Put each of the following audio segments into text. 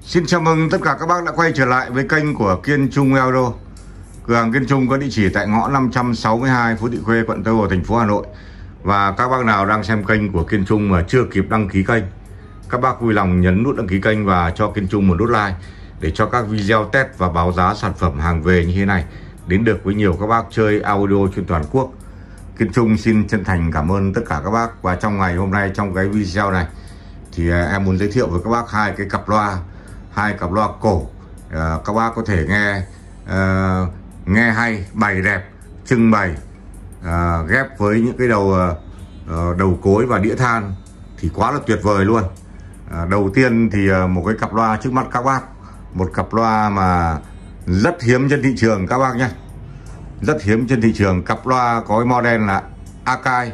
Xin chào mừng tất cả các bác đã quay trở lại với kênh của Kiên Trung Audio. Cửa hàng Kiên Trung có địa chỉ tại ngõ 562 Phú Thị Khuê, quận Tây Hồ, thành phố Hà Nội. Và các bác nào đang xem kênh của Kiên Trung mà chưa kịp đăng ký kênh, các bác vui lòng nhấn nút đăng ký kênh và cho Kiên Trung một nút like để cho các video test và báo giá sản phẩm hàng về như thế này đến được với nhiều các bác chơi audio trên toàn quốc. Kiên Trung xin chân thành cảm ơn tất cả các bác. Và trong ngày hôm nay, trong cái video này thì em muốn giới thiệu với các bác hai cặp loa cổ. Các bác có thể nghe hay, bày đẹp, trưng bày, ghép với những cái đầu cối và đĩa than thì quá là tuyệt vời luôn. Đầu tiên thì một cái cặp loa trước mắt các bác, một cặp loa mà rất hiếm trên thị trường các bác nhé, rất hiếm trên thị trường. Cặp loa có cái model là Akai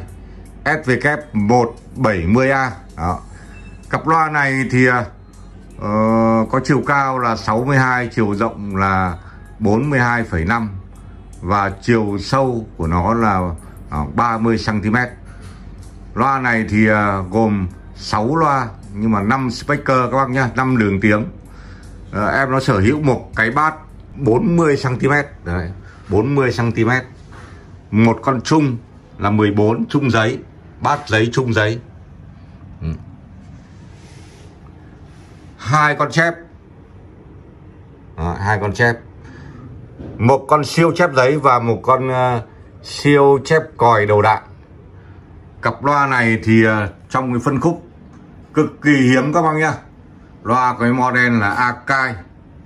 SVK170A. Đó. Cặp loa này thì có chiều cao là 62, chiều rộng là 42,5 và chiều sâu của nó là 30 cm. Loa này thì gồm 6 loa nhưng mà 5 speaker các bác nhá, 5 đường tiếng. Em nó sở hữu một cái bát 40 cm. Đấy, 40 cm. Một con chung là 14 chung giấy, bát giấy chung giấy. Hai con chép. Đó, hai con chép. Một con siêu chép giấy và một con siêu chép còi đầu đạn. Cặp loa này thì trong cái phân khúc cực kỳ hiếm các bác nhá. Loa cái model là Akai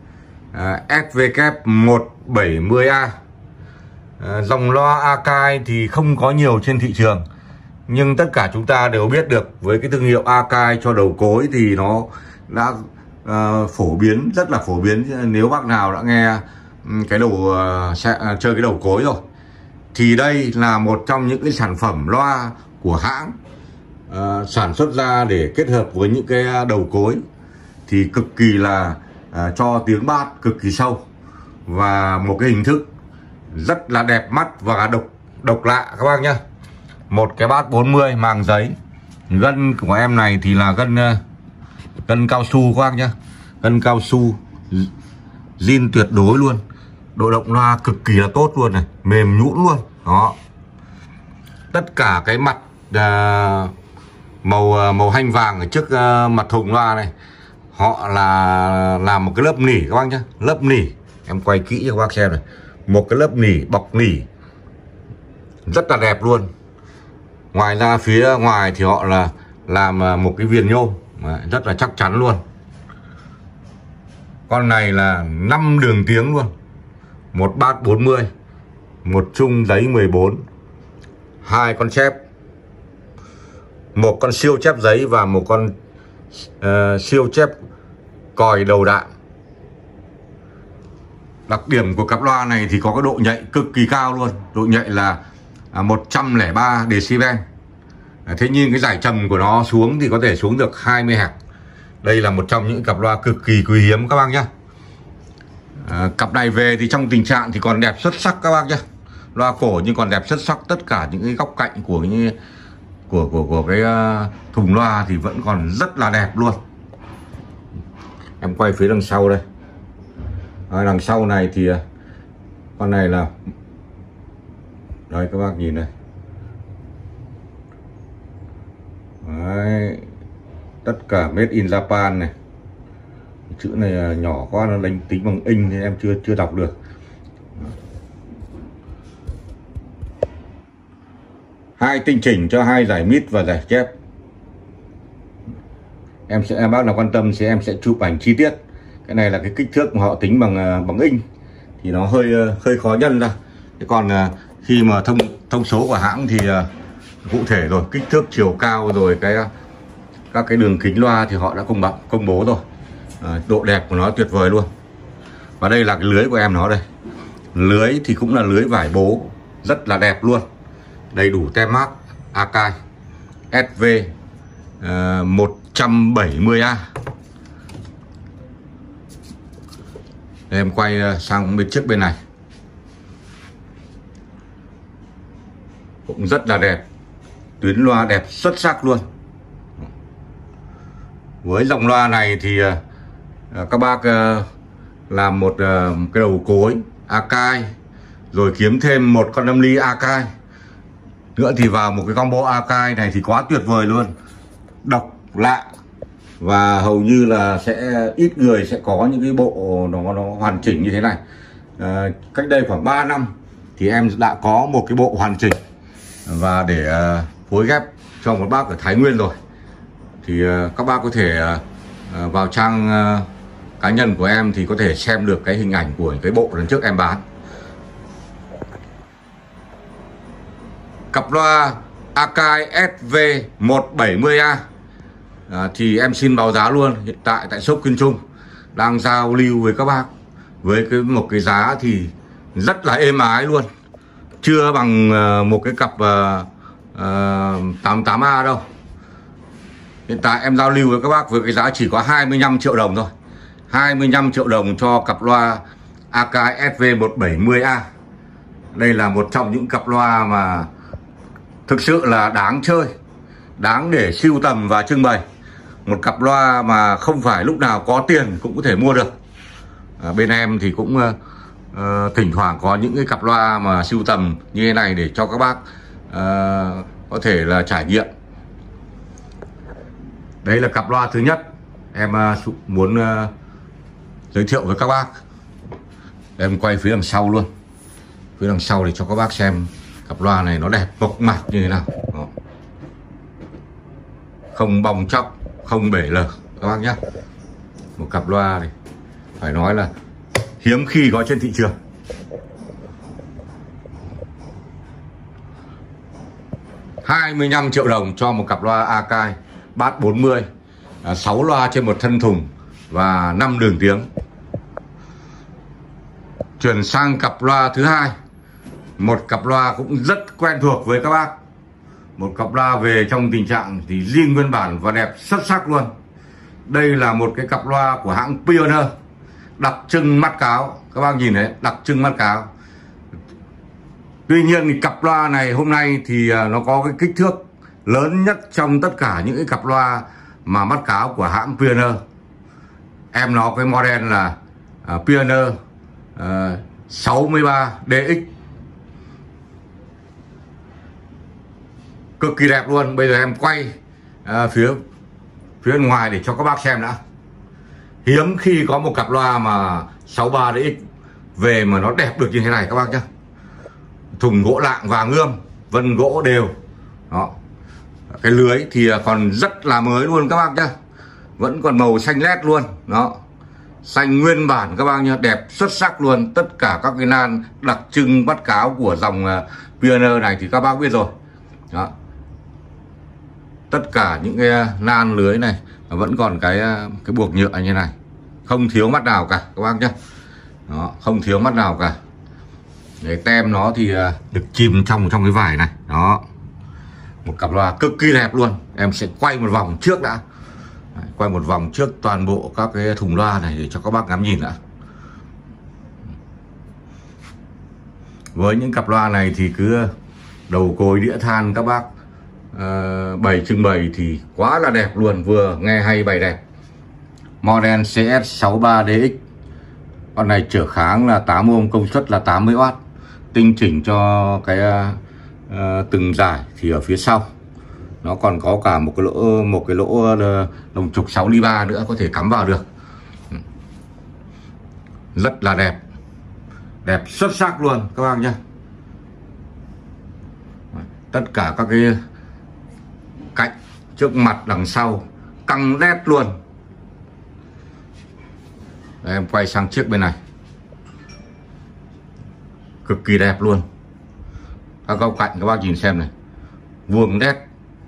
SVK170A. Dòng loa Akai thì không có nhiều trên thị trường, nhưng tất cả chúng ta đều biết được với cái thương hiệu Akai cho đầu cối thì nó đã phổ biến, rất là phổ biến. Nếu bác nào đã nghe cái chơi cái đầu cối rồi thì đây là một trong những cái sản phẩm loa của hãng sản xuất ra để kết hợp với những cái đầu cối thì cực kỳ là cho tiếng bass cực kỳ sâu và một cái hình thức rất là đẹp mắt và độc lạ các bác nhá. Một cái bass 40 màng giấy. Gân của em này thì là gân cao su các bác nhá, gân cao su zin tuyệt đối luôn. Độ động loa cực kỳ là tốt luôn này, mềm nhũn luôn. Đó. Tất cả cái mặt màu hanh vàng ở trước mặt thùng loa này họ là làm một cái lớp nỉ các bác nhá, lớp nỉ. Em quay kỹ cho các bác xem này, một cái lớp nỉ, bọc nỉ rất là đẹp luôn. Ngoài ra phía ngoài thì họ là làm một cái viền nhôm rất là chắc chắn luôn. Con này là 5 đường tiếng luôn. Một bát 40, một chung giấy 14, hai con chép, một con siêu chép giấy và một con siêu chép còi đầu đạn. Đặc điểm của cặp loa này thì có cái độ nhạy cực kỳ cao luôn. Độ nhạy là 103 decibel. Thế nhưng cái giải trầm của nó xuống thì có thể xuống được 20 Hz. Đây là một trong những cặp loa cực kỳ quý hiếm các bác nhé. Cặp này về thì trong tình trạng thì còn đẹp xuất sắc các bác nhé. Loa cổ nhưng còn đẹp xuất sắc. Tất cả những cái góc cạnh của cái thùng loa thì vẫn còn rất là đẹp luôn. Em quay phía đằng sau đây. Đằng sau này thì con này là đây các bác nhìn này. Đấy. Tất cả made in Japan này. Chữ này nhỏ quá, nó đánh tính bằng inch thì em chưa đọc được. Hai tinh chỉnh cho hai giải mid và giải chép. Em bác nào quan tâm thì em sẽ chụp ảnh chi tiết. Cái này là cái kích thước mà họ tính bằng inch thì nó hơi khó nhân ra. Thế còn khi mà thông số của hãng thì cụ thể rồi, kích thước, chiều cao rồi các cái đường kính loa thì họ đã công bố rồi. Độ đẹp của nó tuyệt vời luôn. Và đây là cái lưới của em nó đây. Lưới thì cũng là lưới vải bố rất là đẹp luôn. Đầy đủ tem mác Akai SV 170A. Đây, em quay sang bên trước bên này cũng rất là đẹp. Tuyến loa đẹp xuất sắc luôn. Với dòng loa này thì các bác làm một cái đầu cối Akai, rồi kiếm thêm một con 5 ly Akai nữa thì vào một cái combo Akai này thì quá tuyệt vời luôn, độc lạ và hầu như là sẽ ít người sẽ có những cái bộ nó hoàn chỉnh như thế này. Cách đây khoảng 3 năm thì em đã có một cái bộ hoàn chỉnh và để phối ghép cho một bác ở Thái Nguyên rồi. Thì các bác có thể vào trang cá nhân của em thì có thể xem được cái hình ảnh của cái bộ lần trước em bán. Cặp loa Akai SV170A thì em xin báo giá luôn. Hiện tại tại shop Kiên Trung đang giao lưu với các bác với một cái giá thì rất là êm ái luôn, chưa bằng một cái cặp 88A đâu. Hiện tại em giao lưu với các bác với cái giá chỉ có 25 triệu đồng thôi. 25 triệu đồng cho cặp loa Akai SV170A. Đây là một trong những cặp loa mà thực sự là đáng chơi, đáng để sưu tầm và trưng bày. Một cặp loa mà không phải lúc nào có tiền cũng có thể mua được. Bên em thì cũng thỉnh thoảng có những cái cặp loa mà sưu tầm như thế này để cho các bác có thể là trải nghiệm. Đây là cặp loa thứ nhất em muốn giới thiệu với các bác. Em quay phía đằng sau luôn, phía đằng sau để cho các bác xem cặp loa này nó đẹp mộc mạc như thế nào. Đó. Không bong chóc, không bể lờ các bác nhé. Một cặp loa này phải nói là hiếm khi có trên thị trường. $25 triệu đồng cho một cặp loa Akai Bass 40, 6 loa trên một thân thùng và 5 đường tiếng. Chuyển sang cặp loa thứ hai, một cặp loa cũng rất quen thuộc với các bác. Một cặp loa về trong tình trạng thì zin nguyên bản và đẹp xuất sắc luôn. Đây là một cái cặp loa của hãng Pioneer, đặc trưng mắt cáo. Các bác nhìn đấy, đặc trưng mắt cáo. Tuy nhiên thì cặp loa này hôm nay thì nó có cái kích thước lớn nhất trong tất cả những cái cặp loa mà mắt cáo của hãng Pioneer. Em nó cái model là Pioneer 63DX. Cực kỳ đẹp luôn. Bây giờ em quay phía ngoài để cho các bác xem đã. Hiếm khi có một cặp loa mà 63DX về mà nó đẹp được như thế này các bác nhé. Thùng gỗ lạng vàng ươm, vân gỗ đều. Đó. Cái lưới thì còn rất là mới luôn các bác nhé. Vẫn còn màu xanh lét luôn. Đó. Xanh nguyên bản các bác nhé, đẹp xuất sắc luôn. Tất cả các cái nan đặc trưng bắt cáo của dòng Pioneer này thì các bác biết rồi. Đó. Tất cả những cái nan lưới này vẫn còn cái buộc nhựa như này, không thiếu mắt nào cả các bác nhé. Đó, không thiếu mắt nào cả. Cái tem nó thì được chìm trong cái vải này. Đó. Một cặp loa cực kỳ đẹp luôn. Em sẽ quay một vòng trước đã. Quay một vòng trước toàn bộ các cái thùng loa này để cho các bác ngắm nhìn đã. Với những cặp loa này thì cứ đầu cối đĩa than các bác bày trưng bày thì quá là đẹp luôn, vừa nghe hay bày đẹp. Model CS63DX. Con này trở kháng là 8 ohm, công suất là 80W. Tinh chỉnh cho cái từng giải thì ở phía sau nó còn có cả một cái lỗ đồng trục 6 ly 3 nữa, có thể cắm vào được. Rất là đẹp, đẹp xuất sắc luôn các bác nhé. Tất cả các cái cạnh trước mặt đằng sau căng đét luôn. Đây, em quay sang chiếc bên này, cực kỳ đẹp luôn. Các góc cạnh các bác nhìn xem này, vuông đét,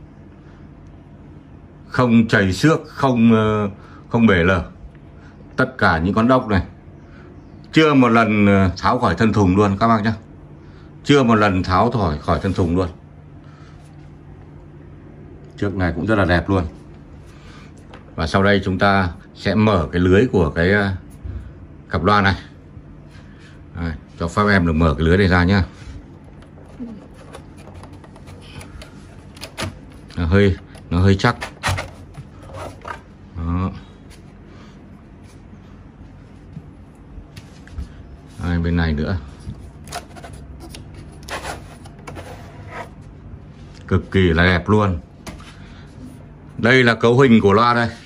không chảy xước, không bể lờ. Tất cả những con đốc này chưa một lần tháo khỏi thân thùng luôn các bác nhé, chưa một lần tháo khỏi thân thùng luôn. Trước này cũng rất là đẹp luôn. Và sau đây chúng ta sẽ mở cái lưới của cái cặp loa này. Đây, cho phép em được mở cái lưới này ra nhá. Nó hơi chắc. Đó. Bên này nữa, cực kỳ là đẹp luôn. Đây là cấu hình của loa đây.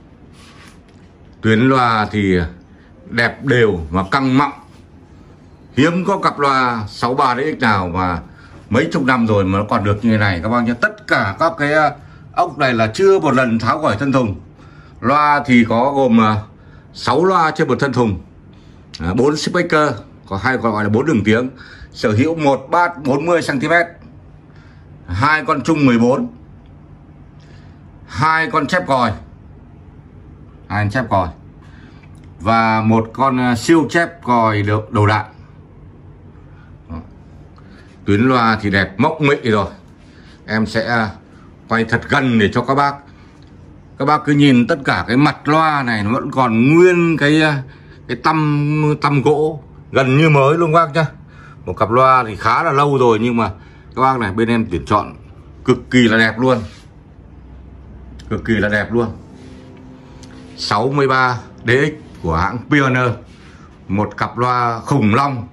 Tuyến loa thì đẹp đều và căng mọng. Hiếm có cặp loa 63DX nào mà mấy chục năm rồi mà nó còn được như thế này các bác nhé. Tất cả các cái ốc này là chưa một lần tháo khỏi thân thùng. Loa thì có gồm 6 loa trên một thân thùng, 4 speaker, có hay gọi là 4 đường tiếng, sở hữu một bát 40 cm, 2 con trung 14, 2 con chép còi, 2 con chép còi và một con siêu chép còi được đầu đạn. Tuyến loa thì đẹp mốc mị rồi. Em sẽ quay thật gần để cho các bác cứ nhìn tất cả cái mặt loa này nó vẫn còn nguyên cái tăm gỗ gần như mới luôn các bác nhá. Một cặp loa thì khá là lâu rồi nhưng mà các bác này bên em tuyển chọn cực kỳ là đẹp luôn. Cực kỳ là đẹp luôn. 63DX của hãng Pioneer, một cặp loa khủng long,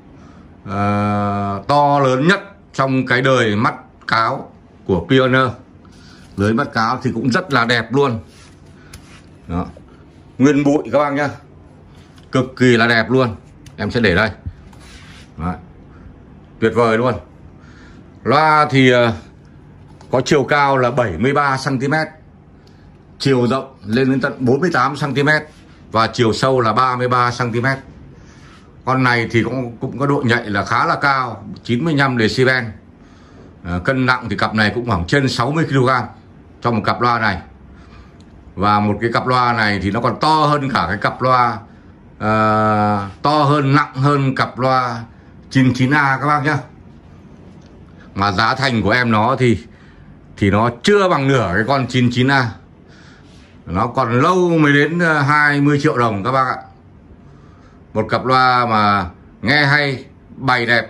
to lớn nhất trong cái đời mắt cáo của Pioneer. Lưới mắt cáo thì cũng rất là đẹp luôn. Đó. Nguyên bụi các bác nhá, cực kỳ là đẹp luôn. Em sẽ để đây. Đấy. Tuyệt vời luôn. Loa thì có chiều cao là 73 cm, chiều rộng lên đến tận 48 cm và chiều sâu là 33 cm. Con này thì cũng có độ nhạy là khá là cao, 95 decibel. Cân nặng thì cặp này cũng khoảng trên 60 kg cho một cặp loa này. Và một cái cặp loa này thì nó còn to hơn cả cái cặp loa, to hơn, nặng hơn cặp loa 99A các bác nhá. Mà giá thành của em nó thì nó chưa bằng nửa cái con 99A. Nó còn lâu mới đến 20 triệu đồng các bác ạ. Một cặp loa mà nghe hay, bày đẹp,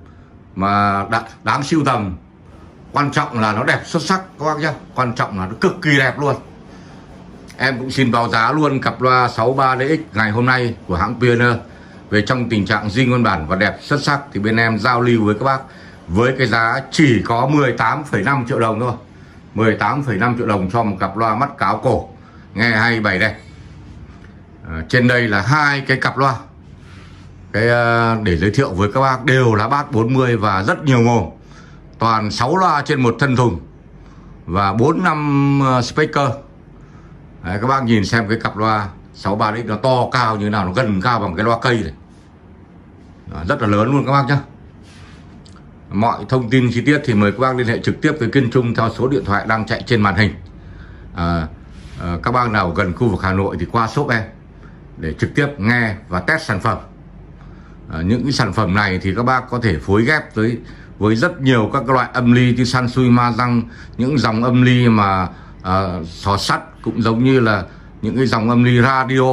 mà đáng sưu tầm. Quan trọng là nó đẹp xuất sắc các bác nhá. Quan trọng là nó cực kỳ đẹp luôn. Em cũng xin báo giá luôn cặp loa 63DX ngày hôm nay của hãng Pioneer về trong tình trạng zin nguyên bản và đẹp xuất sắc thì bên em giao lưu với các bác với cái giá chỉ có 18,5 triệu đồng thôi. 18,5 triệu đồng cho một cặp loa mắt cáo cổ nghe hay bày đẹp. Trên đây là hai cái cặp loa để giới thiệu với các bác, đều là bass 40 và rất nhiều mồm. Toàn 6 loa trên một thân thùng và 4-5 speaker. Đấy, các bác nhìn xem cái cặp loa 63DX nó to cao như thế nào, nó gần cao bằng cái loa cây này. Đó, rất là lớn luôn các bác nhé. Mọi thông tin chi tiết thì mời các bác liên hệ trực tiếp với Kiên Trung theo số điện thoại đang chạy trên màn hình. Các bác nào gần khu vực Hà Nội thì qua shop em để trực tiếp nghe và test sản phẩm. Những cái sản phẩm này thì các bác có thể phối ghép với rất nhiều các loại âm ly như Sansui, Ma Răng, những dòng âm ly mà xò sắt, cũng giống như là những cái dòng âm ly radio,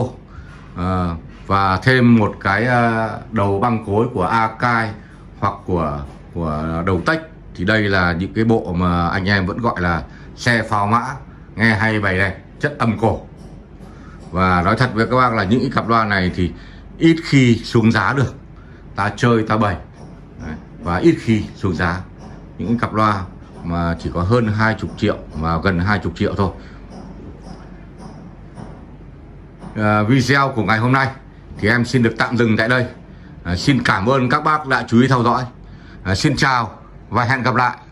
và thêm một cái đầu băng cối của Akai hoặc của đầu Tech. Thì đây là những cái bộ mà anh em vẫn gọi là xe pháo mã, nghe hay bày đẹp, chất âm cổ. Và nói thật với các bác là những cái cặp loa này thì ít khi xuống giá được, ta chơi ta bày. Đấy, và ít khi xuống giá. Những cái cặp loa mà chỉ có hơn 20 triệu và gần 20 triệu thôi. Video của ngày hôm nay thì em xin được tạm dừng tại đây. Xin cảm ơn các bác đã chú ý theo dõi. Xin chào và hẹn gặp lại.